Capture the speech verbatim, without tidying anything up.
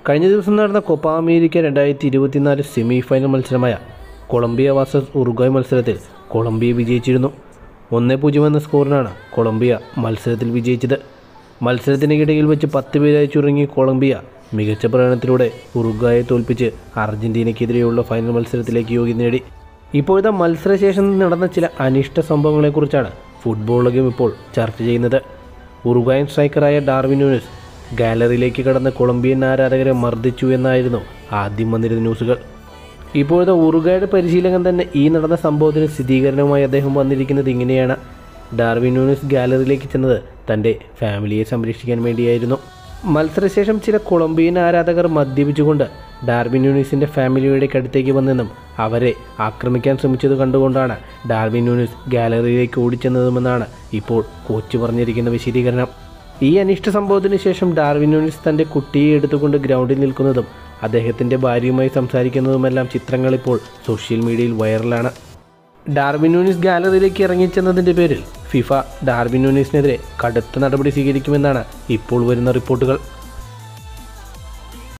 കഴിഞ്ഞ ദിവസം നടന്ന കോപ്പ അമേരിക്ക രണ്ടായിരത്തി ഇരുപത്തിനാല് സെമി ഫൈനൽ മത്സരമായ കൊളംബിയ വേഴ്സസ് ഉറുഗ്വായ് മത്സരത്തിൽ കൊളംബിയ വിജയിച്ചിരുന്നു. ഒന്ന് പൂജ്യം എന്ന സ്കോറിനാണ് കൊളംബിയ മത്സരത്തിൽ വിജയിച്ചത്. മത്സരത്തിനിടയിൽ വെച്ച് പത്ത് പേരായി ചുരുങ്ങി കൊളംബിയ മികച്ച പ്രകടനത്തിലൂടെ ഉറുഗ്വായെ തോൽപ്പിച്ച് അർജന്റീനയ്ക്കെതിരെയുള്ള ഫൈനൽ മത്സരത്തിലേക്ക് യോഗ്യത നേടി. ഇപ്പോഴത്തെ മത്സരശേഷം നടന്ന ചില അനിഷ്ട സംഭവങ്ങളെക്കുറിച്ചാണ് ഫുട്ബോൾ ലോകം ഇപ്പോൾ ചർച്ച ചെയ്യുന്നത്. ഉറുഗ്വായൻ സ്ട്രൈക്കറായ ഡാർവിൻ നൂനസ് ഗാലറിയിലേക്ക് കടന്ന കൊളംബിയൻ ആരാധകരെ മർദ്ദിച്ചു എന്നായിരുന്നു ആദ്യം വന്നിരുന്ന ന്യൂസുകൾ. ഇപ്പോഴത്തെ ഉറുഗ്വായുടെ പരിശീലകൻ തന്നെ ഈ നടന്ന സംഭവത്തിന് സ്ഥിരീകരണവുമായി അദ്ദേഹം വന്നിരിക്കുന്നത് ഇങ്ങനെയാണ്. ഡാർവിൻ നൂനസ് ഗാലറിയിലേക്ക് ചെന്നത് തൻ്റെ ഫാമിലിയെ സംരക്ഷിക്കാൻ വേണ്ടിയായിരുന്നു. മത്സരശേഷം ചില കൊളംബിയൻ ആരാധകർ മദ്യപിച്ചുകൊണ്ട് ഡാർവിൻ നൂനസിൻ്റെ ഫാമിലിയുടെ അടുത്തേക്ക് വന്നെന്നും അവരെ ആക്രമിക്കാൻ ശ്രമിച്ചത് കണ്ടുകൊണ്ടാണ് ഡാർവിൻ നൂനസ് ഗാലറിയിലേക്ക് ഓടിച്ചെന്നതുമെന്നാണ് ഇപ്പോൾ കോച്ച് പറഞ്ഞിരിക്കുന്ന വിശദീകരണം. ഈ അനിഷ്ട സംഭവത്തിന് ശേഷം ഡാർവിൻ നൂനസ് തൻ്റെ കുട്ടിയെ എടുത്തുകൊണ്ട് ഗ്രൗണ്ടിൽ നിൽക്കുന്നതും അദ്ദേഹത്തിൻ്റെ ഭാര്യയുമായി സംസാരിക്കുന്നതുമെല്ലാം ചിത്രങ്ങൾ ഇപ്പോൾ സോഷ്യൽ മീഡിയയിൽ വൈറലാണ്. ഡാർവിൻ നൂനസ് ഗാലറിയിലേക്ക് ഇറങ്ങിച്ചെന്നതിൻ്റെ പേരിൽ ഫിഫ ഡാർവിൻ നൂനസിനെതിരെ കടുത്ത നടപടി സ്വീകരിക്കുമെന്നാണ് ഇപ്പോൾ വരുന്ന റിപ്പോർട്ടുകൾ.